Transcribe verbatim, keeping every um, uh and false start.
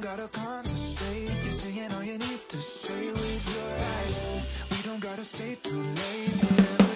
gotta conversate. You're saying all you need to say with your eyes. We don't gotta stay too late.